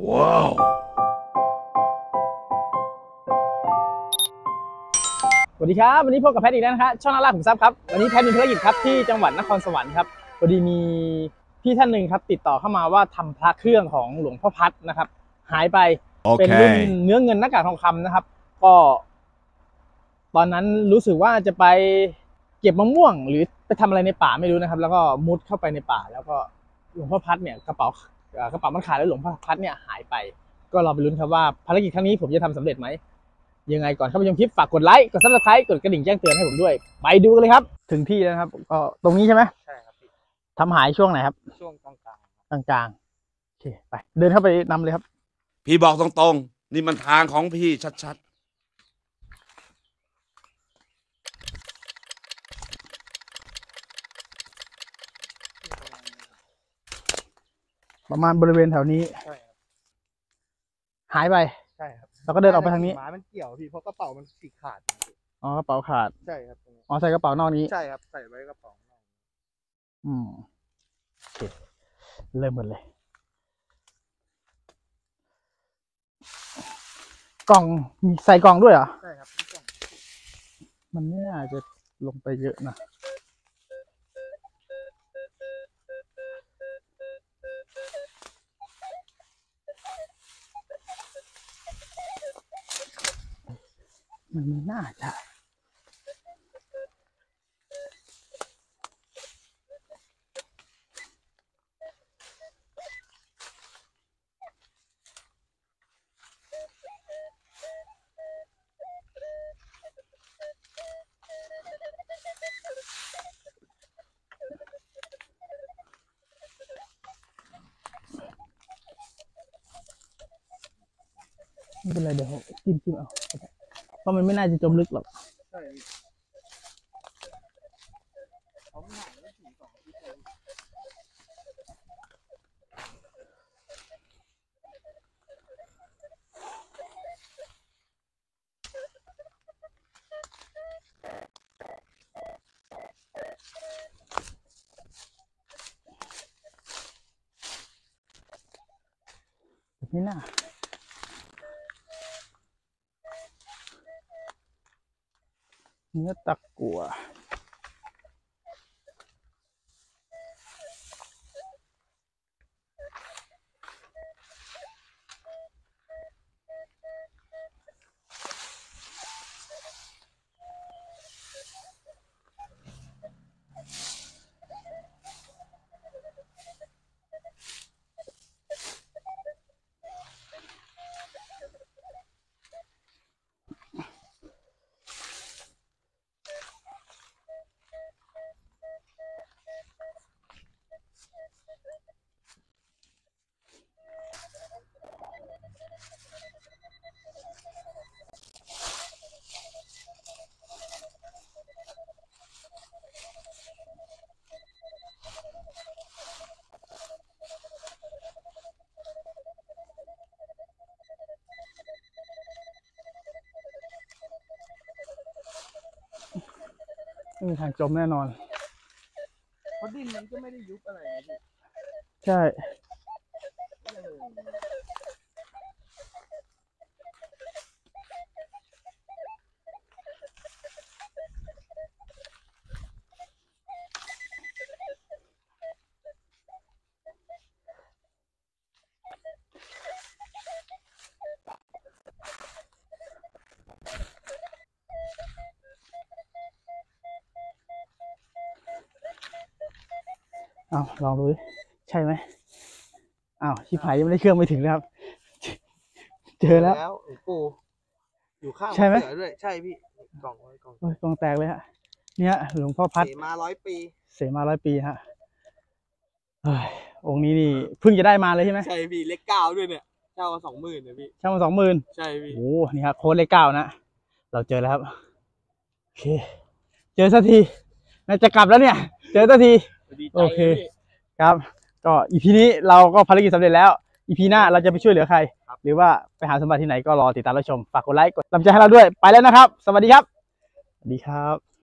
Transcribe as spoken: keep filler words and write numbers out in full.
ว้าวสวัสดีครับวันนี้พบกับแพทย์อีกแล้วนะครับช่องนักล่าขุมทรัพย์ครับวันนี้แพทย์มีภารกิจครับที่จังหวัดนครสวรรค์ครับพอดีมีพี่ท่านหนึ่งครับติดต่อเข้ามาว่าทำพระเครื่องของหลวงพ่อพัดนะครับหายไป okay. เป็นรุ่นเนื้อเงินหน้ากากทองคำนะครับก็ตอนนั้นรู้สึกว่าจะไปเก็บมะม่วงหรือไปทำอะไรในป่าไม่รู้นะครับแล้วก็มุดเข้าไปในป่าแล้วก็หลวงพ่อพัดเนี่ยกระเป๋ากระเป๋ามันขาดแล้วหลวงพ่อพัดเนี่ยหายไปก็เราไปลุ้นครับว่าภารกิจครั้งนี้ผมจะทำสำเร็จไหมยังไงก่อนเข้าไปชมคลิปฝากกดไลค์กดซับสไครต์กดกระดิ่งแจ้งเตือนให้ผมด้วยไปดูกันเลยครับถึงที่แล้วครับก็ตรงนี้ใช่ไหมใช่ครับพี่ทำหายช่วงไหนครับช่วงกลางกลางกลางโอเคไปเดินเข้าไปนำเลยครับพี่บอกตรงๆนี่มันทางของพี่ชัดๆประมาณบริเวณแถวนี้ใช่ครับหายไปใช่ครับเราก็เดินออกไปทางนี้หมามันเกี่ยวพี่เพราะกระเป๋ามันฉีกขาดอ๋อกระเป๋าขาดใช่ครับอ๋อใส่กระเป๋านอกนี้ใช่ครับใส่ไว้กระเป๋านอกอืมโอเคเริ่มหมดเลยกล่องใส่กล่องด้วยเหรอใช่ครับมันไม่น่าจะลงไปเยอะนะมันไม่น่าจะไม่เป็นไรเดี๋ยวจิ้มจิ้มเอาเพราะมันไม่น่าจะจมลึกหรอกใช่ไม่น่าเนื้อตะกั่วไม่มีทางจมแน่นอนเพราะดินมันก็ไม่ได้ยุบอะไรนะใช่เอาลองดูดิใช่ไหมอ้าวชิบหายยังไม่ได้เครื่องไม่ถึงเลยครับเจอแล้วปูอยู่ข้างใช่ไหมด้วยใช่พี่กล่องกล่องกล่องแตกเลยฮะเนี่ยหลวงพ่อพัดเสมาร้อยปีเสมาร้อยปีฮะองค์นี้นี่เพิ่งจะได้มาเลยใช่ไหมใช่พี่เลขเก้าด้วยเนี่ยเช่ามาสองหมื่นนะพี่เช่ามาสองหมื่นใช่พี่โอ้นี่ครับโค้ดเลขเก้านะเราเจอแล้วครับโอเคเจอสักทีน่าจะกลับแล้วเนี่ยเจอสักทีโอเคครับก็อีพีนี้เราก็ภารกิจสำเร็จแล้วอีพีหน้าเราจะไปช่วยเหลือใครหรือว่าไปหาสมบัติที่ไหนก็รอติดตามรับชมฝากกดไลค์กดกำลังใจให้เราด้วยไปแล้วนะครับสวัสดีครับสวัสดีครับ